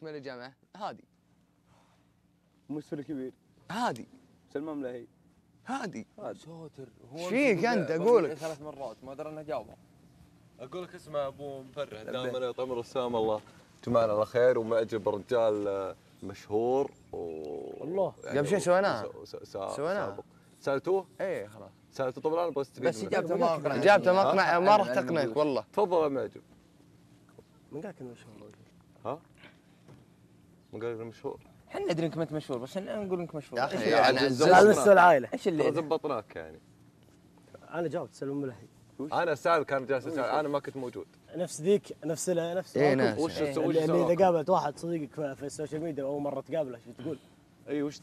تكمل الجامعه هادي. الممثل الكبير هادي. سلمان ملهي. هادي. ساتر. ايش فيك انت؟ اقول لك 3 مرات ما ادري انه جاوبها. اقول لك اسمه ابو مفرح دائما يعطيهم رسام الله جمعنا على خير ومعجب رجال مشهور الله يعني قبل شوي سويناها. سويناها سالتوه؟ ايه خلاص سالته طبعا انا بستفيد بس اجابته ما اقنع. اجابته ما اقنع ما راح تقنعك والله. تفضل يا معجب. من قال كلمه مشهور؟ ها؟ من قال انه مشهور؟ احنا ندري انك ما انت مشهور بس نقول انك مشهور. يا اخي إيش يعني على مستوى العائله. ايش اللي زبطناك يعني. انا جاوبت سلمان ملهي. انا سال كان جالس اسال انا ما كنت موجود. نفس ذيك نفس ايه ناس وش اللي اذا قابلت واحد صديقك في السوشيال ميديا اول مره تقابله شو تقول؟ اي وش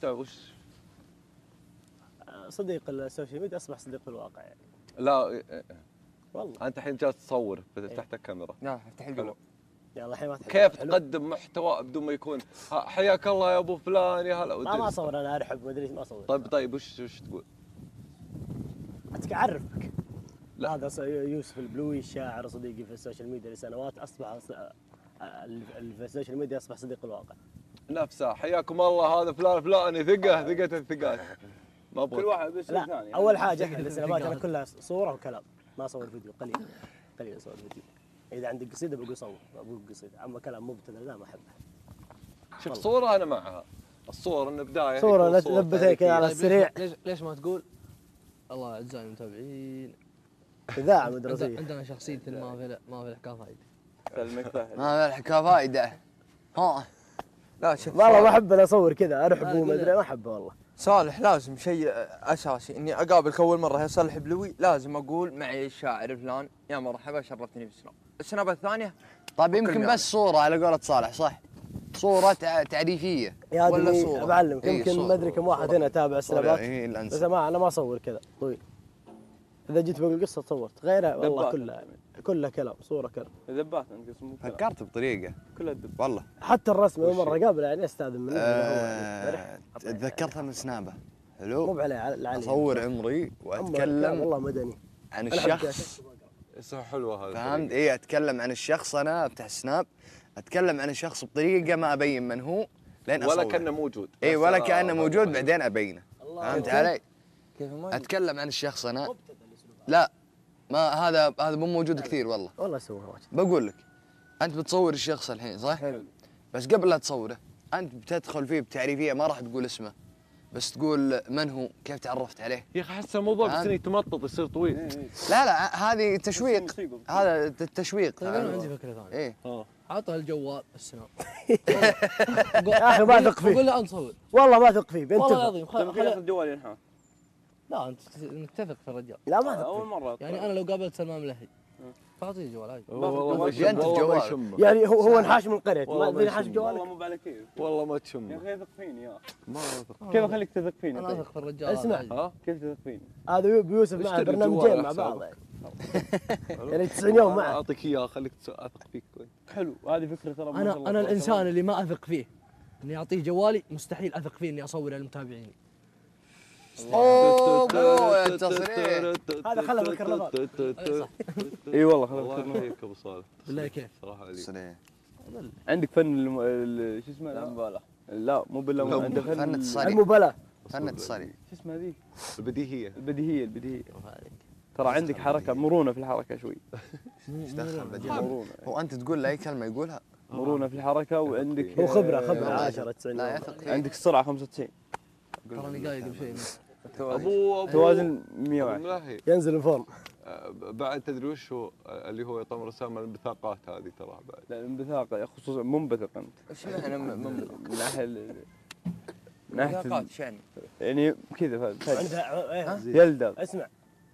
صديق السوشيال ميديا اصبح صديق في الواقع يعني. لا والله انت الحين جالس تصور فتحت الكاميرا. لا افتح الجوال. يلا الحين ما كيف تقدم محتوى بدون ما يكون حياك الله يا ابو فلان يا هلا ما اصور انا ارحب ما ادري ما اصور. طيب وش تقول؟ اعرفك. لا. هذا يوسف البلوي الشاعر صديقي في السوشيال ميديا لسنوات اصبح في السوشيال ميديا اصبح صديق الواقع. نفسه حياكم الله هذا فلان الفلاني ثقه الثقات. ما كل واحد بس ثاني. اول حاجه السنوات انا كلها صوره وكلام ما اصور فيديو قليل اصور فيديو. اذا عندك قصيده بقول صور بقول قصيده اما كلام مبتذل لا ما احبه. شوف صوره انا معها الصور انه بدايه صوره لبتها كذا على السريع. ليش ما تقول الله اعزائي المتابعين اذاعه مدرسيه عندنا شخصيه ما في الحكايه فايده. ما في الحكايه فايده. ها لا شوف والله ما احب انا اصور كذا ارحب وما ادري ما احبه والله. صالح لازم شيء اساسي اني اقابلك اول مره يا صالح بلوي لازم اقول معي الشاعر فلان يا مرحبا شرفتني بالسلام. السنابه الثانيه طيب يمكن بس صوره على قولة صالح صح؟ صوره تعريفيه ولا صوره؟ بعلمك يمكن ما ادري كم واحد هنا تابع السنابات بس انا ما اصور كذا طويل. اذا جيت بقول قصه صورت غيرها والله كلها كلام صوره كلام. ذبات انت اسمه فكرت بطريقه كلها دب والله. حتى الرسم اول مره قابله يعني استاذن منه. تذكرتها من سنابه حلو. مو علي اصور عمري واتكلم والله مدني عن الشخص. اسمه حلوه هذا فهمت؟ اي اتكلم عن الشخص انا افتح سناب اتكلم عن الشخص بطريقه ما ابين من هو لين اصور ولا كانه موجود. اي ولا كانه موجود بعدين ابينه. فهمت علي؟ كيف ما اتكلم عن الشخص انا لا ما هذا مو موجود كثير والله اسويها واجد. بقول لك انت بتصور الشخص الحين صح؟ حلو. بس قبل لا تصوره انت بتدخل فيه بتعريفيه ما راح تقول اسمه بس تقول من هو كيف تعرفت عليه. يا اخي احس الموضوع بس انه يتمطط يصير طويل. لا هذه تشويق هذا التشويق. طيب انا عندي فكره ثانيه. ايه عطه الجوال السناب. يا اخي ما اثق فيه. قول له نصور. والله ما اثق فيه والله العظيم خلي الجوال ينحاس. لا انت نتفق في الرجال. لا ما اثق اول مره يعني انا لو قابلت سلمان ملهي فاعطيه الجوال عادي. والله انت الجوال يعني هو انحاش من القريه ما ادري انحاش والله جوالك. مو على كيف. والله ما تشم. يا اخي اثق فيني يا ما اثق. كيف اخليك تثق فيني؟ انا اثق في الرجال. اسمع كيف تثق فيني؟ هذا بيوسف معه برنامجين مع بعض يعني 90 يوم معه. اعطيك اياه خليك اثق فيك. حلو هذه فكره ترى. انا الانسان اللي ما اثق فيه اني اعطيه جوالي مستحيل اثق فيه اني اصور للمتابعين. اوه التصريح هذا خله بالكرنفال. اي والله الله خلاص. يحييك ابو صالح. بالله كيف؟ صراحه عليك. تصريح عندك فن شو اسمه؟ المبالاه. لا مو بالله عندك فن التصريح. المبالاه. فن التصريح. شو اسمها ذيك؟ البديهيه. البديهيه. ترى عندك حركه مرونه في الحركه شوي. دخل بديهيه. مرونه. هو انت تقول له اي كلمه يقولها. مرونه في الحركه وعندك هو خبره 10 90 لا يثق فيه. عندك السرعه 95. تراني قايل قبل شوي. ابو توازن 101 ملاهي. ينزل الفورم. بعد تدري وش هو اللي هو يعطون رسام البثاقات هذه ترى بعد. لا الانبثاق خصوصا منبثق انت. ايش معنى من ناحيه من ناحيه ذاقات يعني يعني كذا عندها يلدغ. اسمع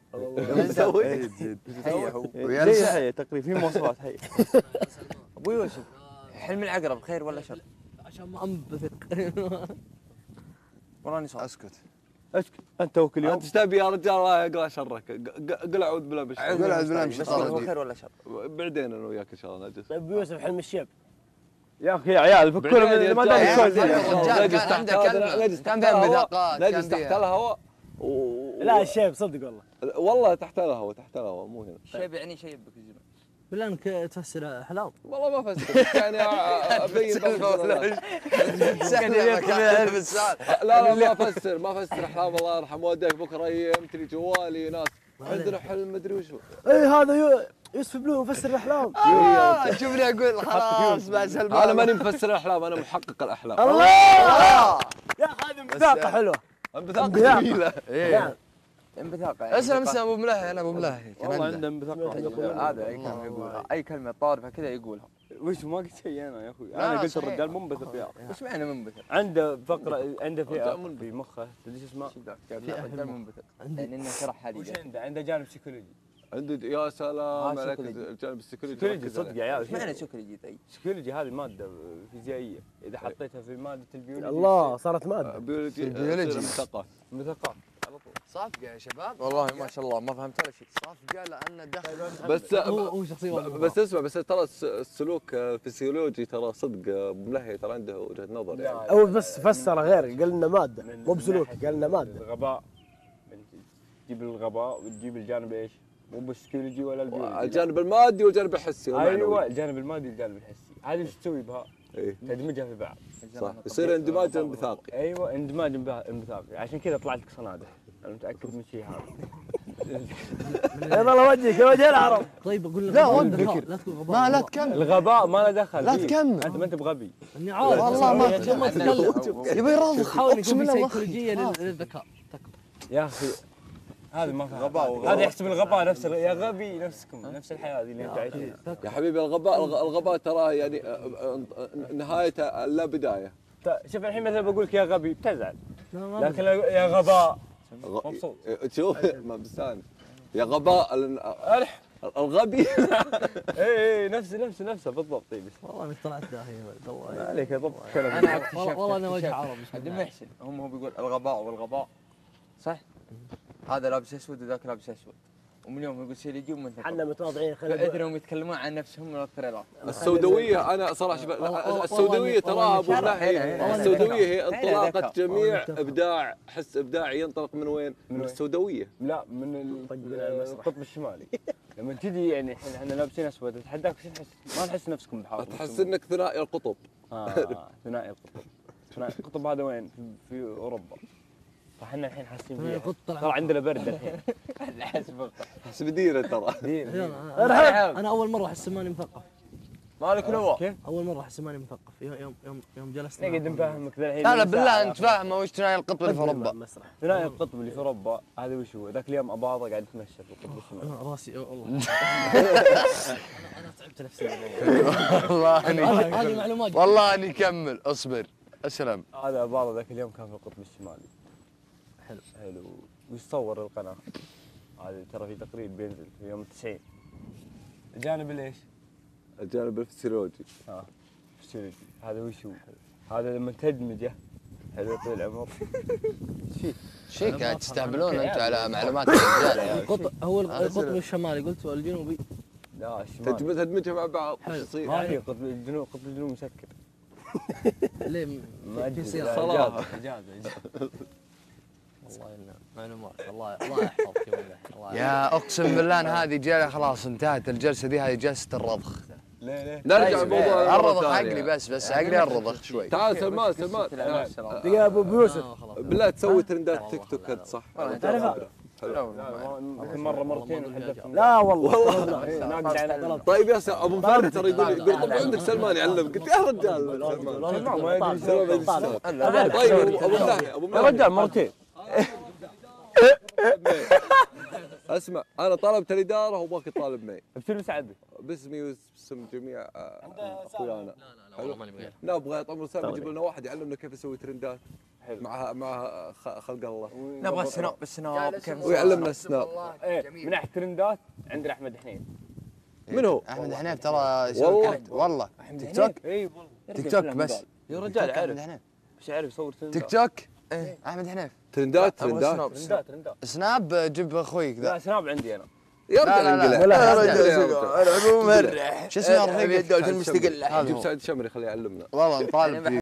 هي هو زي هي تقريبا في مواصفات هي. ابو يوسف حلم العقرب خير ولا شر؟ عشان ما انبثق. وراني صار اسكت اسكت انت وكل يوم. انت ايش تبي يا رجال الله يقرا شرك. قل اعوذ بالله من الشيطان. قل اعوذ بالله من الشيطان هو الرجيم. خير ولا شر؟ بعدين انا وياك ان شاء الله نجلس. ابو يوسف حلم الشيب. يا اخي يا عيال فكروا ما دام السؤال الرجال كان عنده كلمه كان فيها بذاقات نجلس تحت الهواء. لا الشيب صدق والله. والله تحت الهواء مو هنا. شيب يعني شيب بك الزمن. بالله انك تفسر احلام. والله ما فسر يعني ابين لا ما افسر احلام. الله يرحم والديك بكره يمتلي جوالي ناس عندنا حلم مدري وش. اي هذا يوسف بلو مفسر الاحلام. شوفني اقول خلاص مع سلمان. انا ماني مفسر الاحلام، انا محقق الاحلام. الله يا هذه بثاقه حلوه. بثاقه جميله. ايه بثاقه. اسلم ابو ملهي. انا ابو ملهي والله عنده بثاقه. هذا اي كلمه يقولها، اي كلمه طارفه كذا يقولها. وش ما قلت شيء انا يا اخوي، انا قلت الرجال منبثق فيها. وش معنى منبثق؟ عنده فقره، عنده فئه في مخه تدري ايش اسمها؟ الرجال منبثق يعني انه شرحها لي. وش عنده جانب سيكولوجي. عنده يا سلام عليك الجانب السيكولوجي. سيكولوجي صدق يا عيال. ايش معنى سيكولوجي طيب؟ سيكولوجي هذه ماده فيزيائيه، اذا حطيتها في ماده البيولوجي الله صارت ماده. بيولوجي مثقف على طول. صفقه يا شباب. والله ما شاء الله ما فهمت ولا شيء. صفقه لانه دخل. بس هو شخصيه بس اسمع، بس ترى السلوك الفسيولوجي ترى صدق ابو ملهي ترى عنده وجهه نظر يعني. او بس فسر غير، قال لنا ماده مو بسلوك، قال لنا ماده. الغباء تجيب الغباء وتجيب الجانب ايش؟ مو بالسيكولوجي ولا البيولوجي. الجانب المادي والجانب الحسي. ايوه الجانب المادي والجانب الحسي، هذه ايش تسوي بها؟ ايه تدمجها في بعض. صح، يصير اندماج انبثاقي. ايوه اندماج انبثاقي، عشان كذا طلعت لك صنادح. انا متاكد من شيء هذا. والله وجهك يا وجه العرب. طيب اقول لك لا لا تقول غباء. ما لا تكمل. الغباء ما له دخل. لا تكمل. انت ما انت بغبي. اني عارف والله ما تكلم. يبي يرضخ. حاول يكون في سيكولوجيه للذكاء. يا اخي هذا ما فهم. غباء هذا يحسب الغباء نفس يا غبي نفسكم نفس الحياه اللي انت عايشينها. يا حبيبي الغباء ترى يعني نهايته لا بدايه. شوف الحين مثلا بقول لك يا غبي بتزعل، لكن يا غباء مبسوط. شوف ما بستانس يا غباء الغبي. اي نفسه بالضبط. والله انك طلعت داهيه ما عليك يا ضبط كلام. انا والله انا وجه عربي. عبد المحسن هو بيقول الغباء والغباء صح؟ هذا لابس اسود وذاك لابس اسود، ومن يوم يقول شيء يجي ومن احنا متواضعين. فاذنهم يتكلمون عن نفسهم من الثريلات. السوداويه انا صراحه السوداويه تراها ابو ملهي. السوداويه هي انطلاقه جميع ابداع، حس ابداعي ينطلق من وين؟ من السوداويه. لا من القطب الشمالي. لما تجي يعني احنا لابسين اسود اتحداك وش نحس؟ ما نحس نفسكم بحاول. تحس انك ثنائي القطب. ثنائي القطب. ثنائي القطب هذا وين؟ في اوروبا. فاحنا الحين حاسين فيه. ترى عندنا برد الحين. حسب ديره ترى. انا اول مره احس ماني مثقف. مالك نوى؟ كيف؟ اول مره احس ماني مثقف يوم جلست. نقعد نفهمك ذا الحين. لا بالله انت فاهمه وش ثنائي القطب اللي في اوروبا؟ ثنائي القطب اللي في اوروبا هذا وش هو؟ ذاك اليوم اباضه قاعد يتمشى في القطب الشمالي. راسي والله. انا تعبت نفسي والله هذه معلومات. والله اني كمل اصبر اسلم. هذا اباضه ذاك اليوم كان في القطب الشمالي. حلو ويصور القناه هذه ترى في تقرير بينزل في يوم 90. جانب ليش؟ الجانب الفسيولوجي. فسيولوجي هذا وش هو؟ هذا لما تدمجه حلو طول العمر. شيء قاعد تستهبلون انتم على معلومات الرجال. هو القطب الشمالي قلت والجنوبي. لا الشمالي تدمجها مع بعض. ما هي قطب الجنوب مسكر. ليه؟ ما ادري صراحه اجازه. والله انه معلومات. الله يحفظك يا والله. يا اقسم بالله ان هذه جايه خلاص انتهت الجلسه دي. هذه جلسه الرضخ. ليه؟ نرجع لموضوع الرضخ عقلي بس عقلي الرضخ شوي. تعال سلمان. دقيقه ابو يوسف بالله تسوي ترندات تيك توك انت صح؟ تعرفها؟ يمكن مره مرتين وحدثنا. لا والله ناقد على غلط. طيب يا ابو مفرد ترى يقول طب عندك سلمان يعلمك. قلت يا رجال سلمان ما يدري طيب ابو ملهي يا رجال مرتين. اسمع انا طلبت الاداره وباقي طالب معي. بتلبس عبي باسمي واسم جميع اخويانا. لا والله ماني بغير. نبغى طبعا سام يجيب لنا واحد يعلمنا كيف يسوي ترندات مع خلق الله. نبغى السناب كيف ويعلمنا السناب. من ناحيه ترندات عندنا احمد حنين. من هو؟ احمد حنيف ترى يسوي والله تيك توك. اي والله تيك توك بس. يا رجال احمد عارف حنيف ايش يعرف يصور ترندات. تيك توك. احمد حنيف ترندات ترندات. سناب. جيب اخويك ذا. لا سناب عندي انا. يا رجال لا يا رجال شو اسمه الرفيق الدولة المستقلة. جيب سعد شمري خليه يعلمنا. والله نطالب